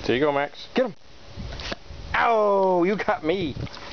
There you go, Max. Get him. Ow, you got me.